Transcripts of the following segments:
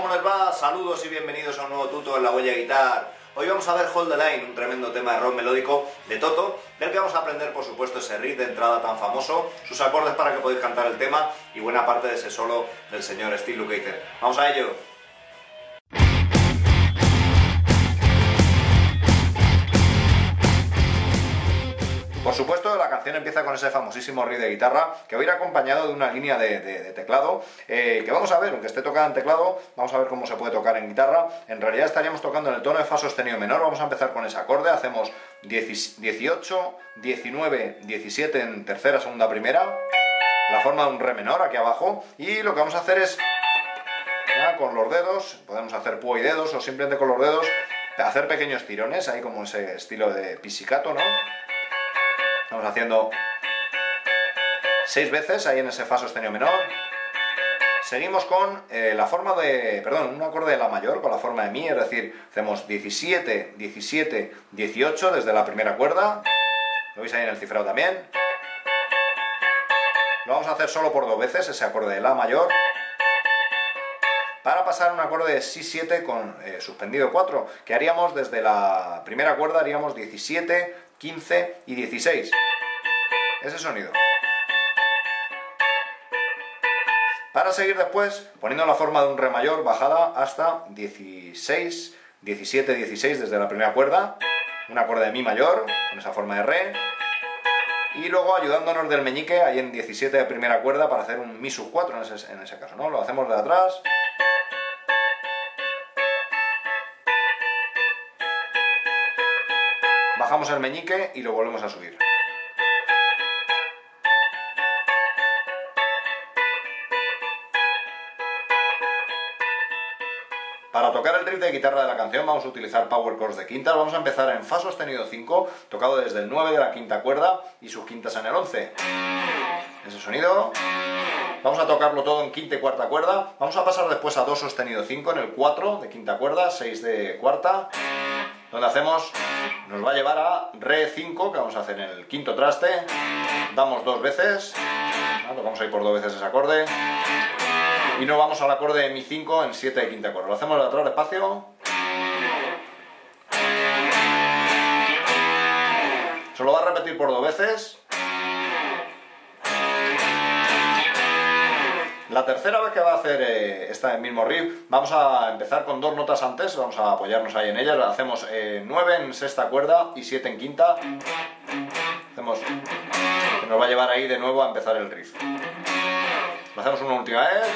¿cómo les va? Saludos y bienvenidos a un nuevo tuto en La Huella Guitar. Hoy vamos a ver Hold the Line, un tremendo tema de rock melódico de Toto, del que vamos a aprender, por supuesto, ese riff de entrada tan famoso, sus acordes para que podáis cantar el tema y buena parte de ese solo del señor Steve Lukather. ¡Vamos a ello! Por supuesto, la canción empieza con ese famosísimo riff de guitarra que va a ir acompañado de una línea de teclado que vamos a ver, aunque esté tocada en teclado, vamos a ver cómo se puede tocar en guitarra. En realidad estaríamos tocando en el tono de fa sostenido menor. Vamos a empezar con ese acorde, hacemos 18, 19, 17 en tercera, segunda, primera, la forma de un re menor aquí abajo, y lo que vamos a hacer es, ya, con los dedos, podemos hacer púa y dedos o simplemente con los dedos, hacer pequeños tirones, ahí como ese estilo de pizzicato, ¿no? Estamos haciendo 6 veces ahí en ese fa sostenido menor. Seguimos con la forma de, un acorde de la mayor con la forma de mi, es decir, hacemos 17, 17, 18 desde la primera cuerda. Lo veis ahí en el cifrado también. Lo vamos a hacer solo por 2 veces, ese acorde de la mayor, para pasar a un acorde de si7 con suspendido 4, que haríamos desde la primera cuerda, haríamos 17, 15 y 16. Ese sonido. Para seguir después poniendo la forma de un re mayor bajada hasta 16, 17, 16 desde la primera cuerda, un acorde de mi mayor con esa forma de re, y luego ayudándonos del meñique ahí en 17 de primera cuerda para hacer un mi sub 4 en ese caso, ¿no? Lo hacemos de atrás. Bajamos el meñique y lo volvemos a subir. Para tocar el riff de guitarra de la canción vamos a utilizar power chords de quintas. Vamos a empezar en fa sostenido 5, tocado desde el 9 de la quinta cuerda y sus quintas en el 11. Ese sonido. Vamos a tocarlo todo en quinta y cuarta cuerda. Vamos a pasar después a do sostenido 5 en el 4 de quinta cuerda, 6 de cuarta, donde hacemos, nos va a llevar a re 5, que vamos a hacer en el quinto traste. Damos 2 veces, tocamos ahí por 2 veces ese acorde, y nos vamos al acorde de mi 5 en 7 de quinta cuerda. Lo hacemos de atrás despacio. Se lo va a repetir por 2 veces. La tercera vez que va a hacer este mismo riff, vamos a empezar con 2 notas antes, vamos a apoyarnos ahí en ellas. Hacemos 9 en sexta cuerda y 7 en quinta. Hacemos, que nos va a llevar ahí de nuevo a empezar el riff. Lo hacemos una última vez.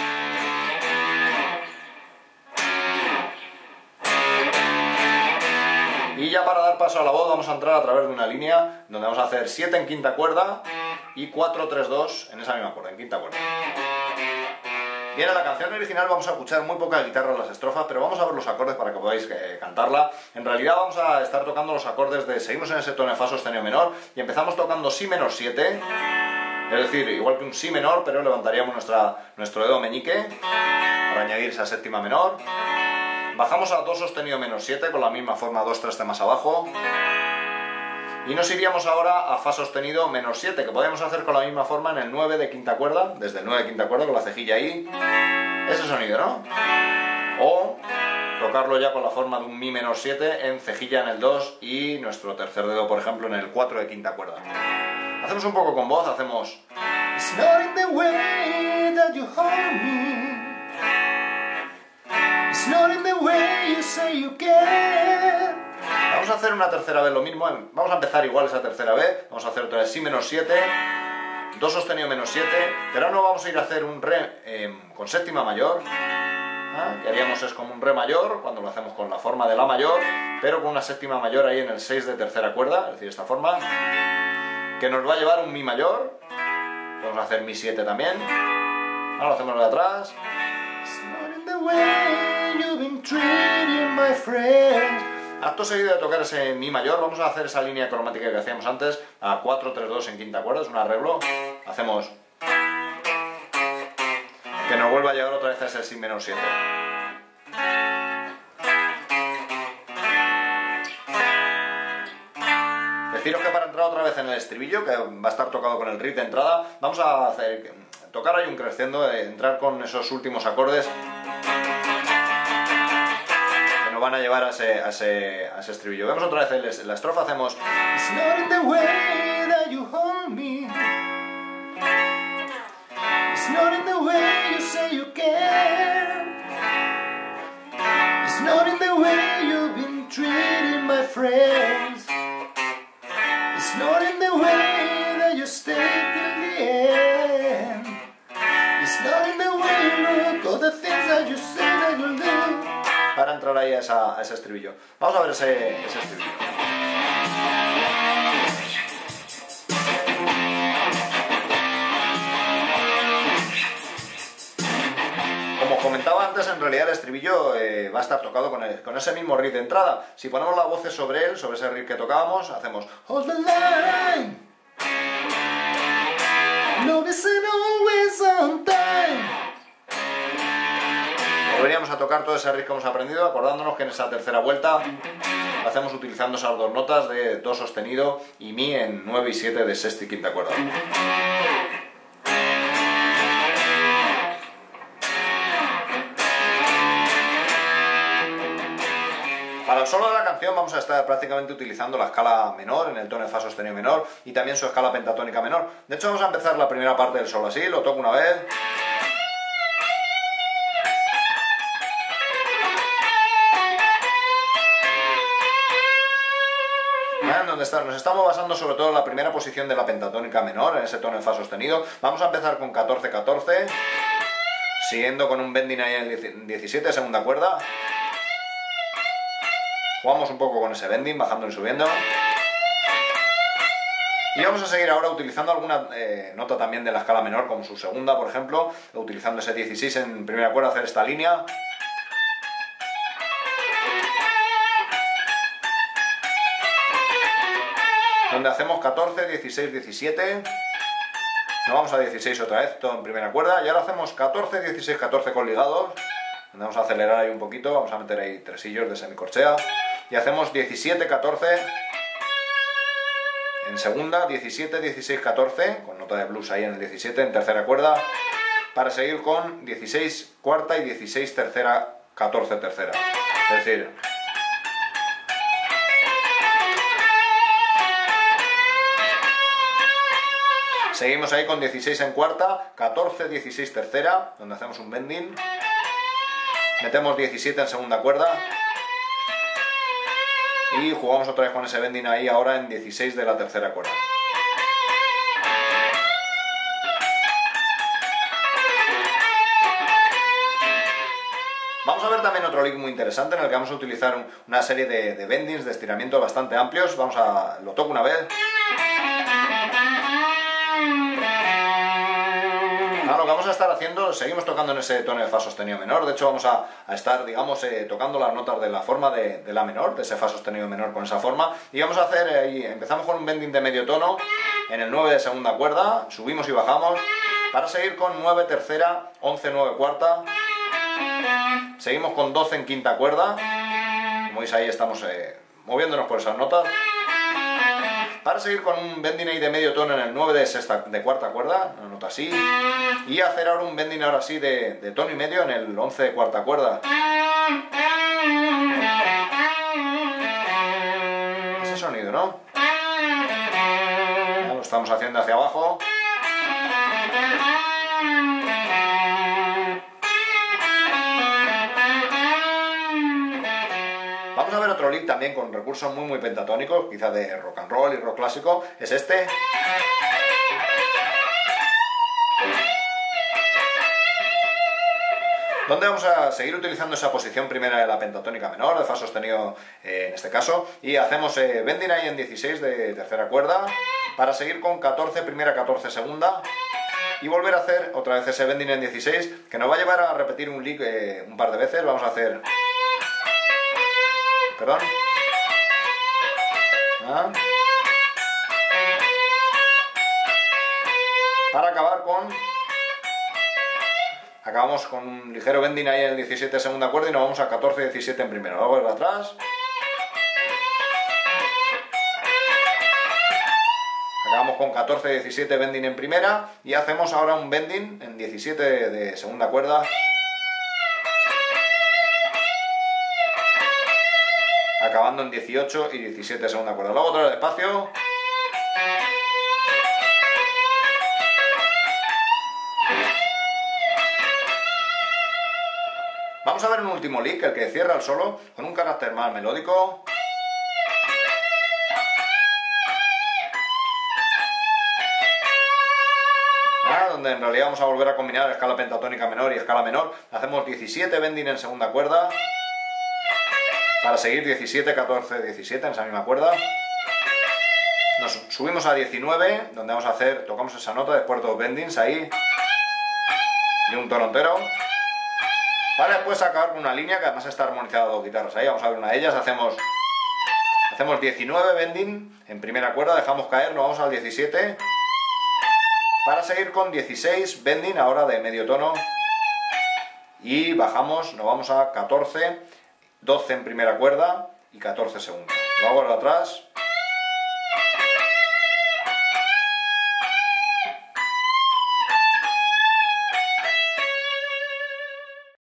Y ya para dar paso a la voz vamos a entrar a través de una línea donde vamos a hacer 7 en quinta cuerda y 4, 3, 2 en esa misma cuerda, en quinta cuerda. Bien, en la canción original vamos a escuchar muy poca guitarra en las estrofas, pero vamos a ver los acordes para que podáis cantarla. En realidad vamos a estar tocando los acordes de, seguimos en ese tono de fa sostenido menor y empezamos tocando si menor 7, es decir, igual que un si menor, pero levantaríamos nuestro dedo meñique para añadir esa séptima menor. Bajamos a do sostenido menor 7 con la misma forma, 2 trastes más abajo. Y nos iríamos ahora a fa sostenido menor 7, que podemos hacer con la misma forma en el 9 de quinta cuerda, desde el 9 de quinta cuerda con la cejilla ahí. Ese sonido, ¿no? O tocarlo ya con la forma de un mi menor 7 en cejilla en el 2 y nuestro tercer dedo, por ejemplo, en el 4 de quinta cuerda. Hacemos un poco con voz, hacemos It's not in the way that you hold me. It's not in the way you say you care. Vamos a hacer una tercera vez lo mismo, vamos a empezar igual esa tercera vez, vamos a hacer otra vez si menor 7, do sostenido menos 7, pero ahora no vamos a ir a hacer un re con séptima mayor, que haríamos es como un re mayor cuando lo hacemos con la forma de la mayor, pero con una séptima mayor ahí en el 6 de tercera cuerda, es decir, esta forma, que nos va a llevar un mi mayor, vamos a hacer mi 7 también, ahora lo hacemos de atrás. It's not in the way you've been treating my friends. Acto seguido de tocar ese mi mayor, vamos a hacer esa línea cromática que hacíamos antes, a 4, 3, 2 en quinta cuerda, es un arreglo. Hacemos que nos vuelva a llegar otra vez a ese si menor 7. Deciros que para entrar otra vez en el estribillo, que va a estar tocado con el riff de entrada, vamos a tocar ahí un crescendo, entrar con esos últimos acordes nos van a llevar a ese estribillo. Vemos otra vez la estrofa, hacemos It's not in the way that you hold me, it's not in the way you say you care, it's not in the way you've been treating my friends, it's not in the way that you stay till the end, it's not in the way you look, all the things that you say that you'll do. Para entrar ahí a ese estribillo. Vamos a ver ese estribillo. Como comentaba antes, en realidad el estribillo va a estar tocado con ese mismo riff de entrada. Si ponemos las voces sobre él, sobre ese riff que tocábamos, hacemos Hold the line, love isn't always on time. Volveríamos a tocar todo ese riff que hemos aprendido, acordándonos que en esa tercera vuelta lo hacemos utilizando esas dos notas de Do sostenido y Mi en 9 y 7 de sexta y quinta cuerda. Para el solo de la canción vamos a estar prácticamente utilizando la escala menor en el tono de Fa sostenido menor y también su escala pentatónica menor. De hecho vamos a empezar la primera parte del solo así, lo toco una vez. Donde nos estamos basando sobre todo en la primera posición de la pentatónica menor, en ese tono de Fa sostenido. Vamos a empezar con 14-14, siguiendo con un bending ahí en 17, segunda cuerda. Jugamos un poco con ese bending, bajando y subiendo. Y vamos a seguir ahora utilizando alguna nota también de la escala menor, como su segunda, por ejemplo, utilizando ese 16 en primera cuerda, hacer esta línea. Donde hacemos 14, 16, 17, nos vamos a 16 otra vez, todo en primera cuerda, y ahora hacemos 14, 16, 14 con ligados, donde vamos a acelerar ahí un poquito, vamos a meter ahí tresillos de semicorchea, y hacemos 17, 14 en segunda, 17, 16, 14, con nota de blues ahí en el 17 en tercera cuerda, para seguir con 16 cuarta y 16 tercera, 14 tercera, es decir... Seguimos ahí con 16 en cuarta, 14, 16 tercera, donde hacemos un bending. Metemos 17 en segunda cuerda. Y jugamos otra vez con ese bending ahí ahora en 16 de la tercera cuerda. Vamos a ver también otro lick muy interesante en el que vamos a utilizar una serie de bendings, de estiramientos bastante amplios. Lo toco una vez. Lo que vamos a estar haciendo, seguimos tocando en ese tono de Fa sostenido menor, de hecho vamos a estar, digamos, tocando las notas de la forma de La menor, de ese Fa sostenido menor con esa forma, y vamos a hacer ahí, empezamos con un bending de medio tono, en el 9 de segunda cuerda, subimos y bajamos, para seguir con 9 tercera, 11, 9 cuarta, seguimos con 12 en quinta cuerda, como veis ahí estamos moviéndonos por esas notas, para seguir con un bending ahí de medio tono en el 9 de cuarta cuerda, una nota así, y hacer ahora un bending ahora sí de tono y medio en el 11 de cuarta cuerda. Ese sonido, ¿no? Ya lo estamos haciendo hacia abajo. Vamos a ver otro lick también con recursos muy pentatónicos, quizá de rock and roll y rock clásico, es este. Donde vamos a seguir utilizando esa posición primera de la pentatónica menor, de Fa sostenido en este caso, y hacemos bending ahí en 16 de tercera cuerda, para seguir con 14 primera, 14 segunda, y volver a hacer otra vez ese bending en 16, que nos va a llevar a repetir un lick un par de veces. Vamos a hacer... Perdón. Para acabar con... Acabamos con un ligero bending ahí en el 17 de segunda cuerda y nos vamos a 14, 17 en primera. Luego vuelve atrás. Acabamos con 14, 17 bending en primera y hacemos ahora un bending en 17 de segunda cuerda. acabando en 18 y 17 segunda cuerda. Luego otra vez despacio. Vamos a ver un último lick, el que cierra el solo, con un carácter más melódico. Donde en realidad vamos a volver a combinar escala pentatónica menor y escala menor. Hacemos 17 bending en segunda cuerda, para seguir 17, 14, 17 en esa misma cuerda. Nos subimos a 19, donde vamos a hacer, tocamos esa nota, después dos bendings ahí, y un tono entero, para después acabar con una línea que además está armonizada a dos guitarras. Ahí vamos a ver una de ellas, hacemos 19 bending en primera cuerda, dejamos caer, nos vamos al 17, para seguir con 16 bending ahora de medio tono, y bajamos, nos vamos a 14, 12 en primera cuerda y 14 segunda. Lo hago de atrás.